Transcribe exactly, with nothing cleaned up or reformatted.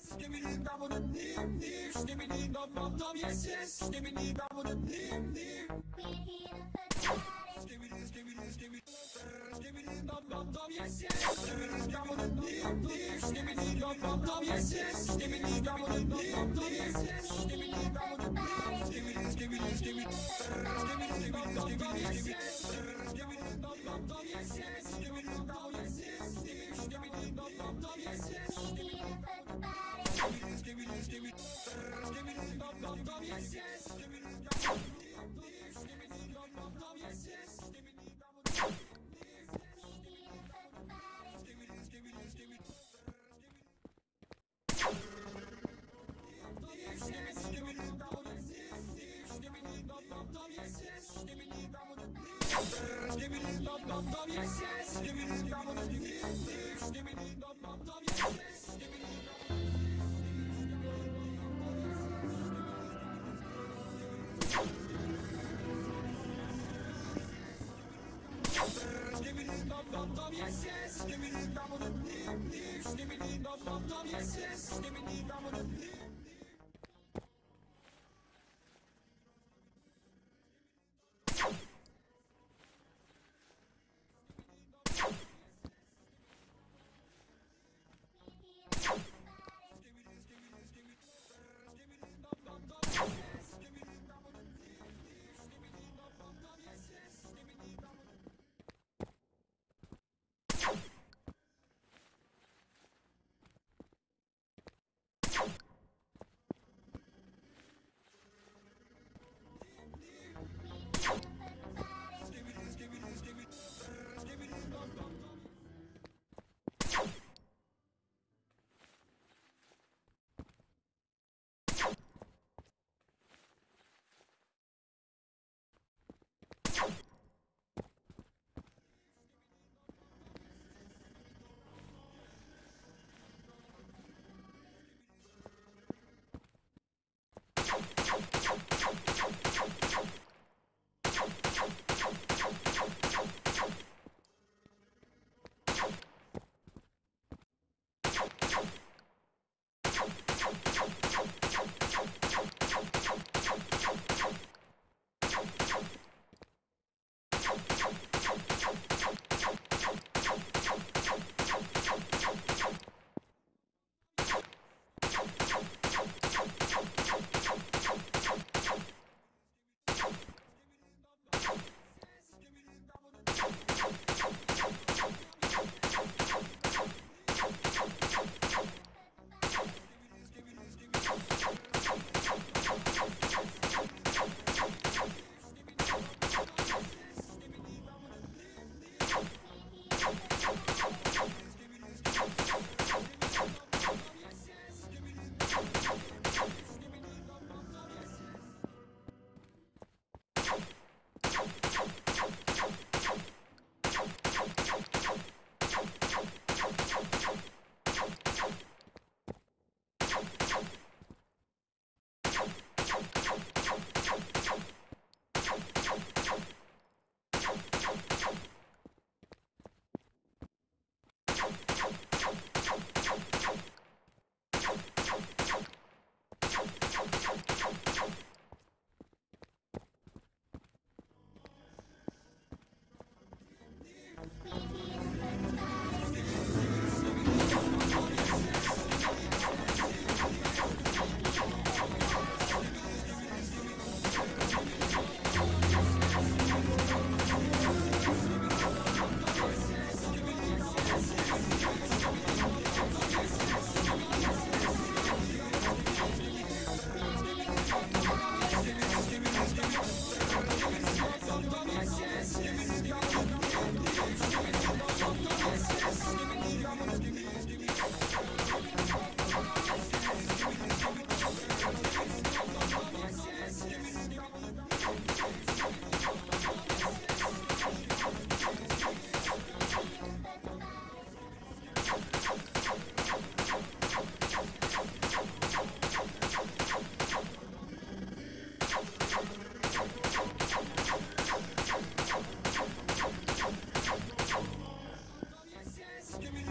Stimmity double the deep deep, stimmity double double yes yes, stimmity double the deep deep. We're here to put party. Stimmity stimmity stimmity, stimmity double double yes yes, stimmity double the deep deep, stimmity double double yes yes, stimmity double the deep deep yes yes, stimmity double the deep, stimmity stimmity stimmity, stimmity double double yes yes, stimmity double double yes yes, stimmity double yes yes, stimmity double double yes yes, stimmity Yes, yes, give me the double the deep, deep, give me the double, yes, yes, give me the double the deep. Give me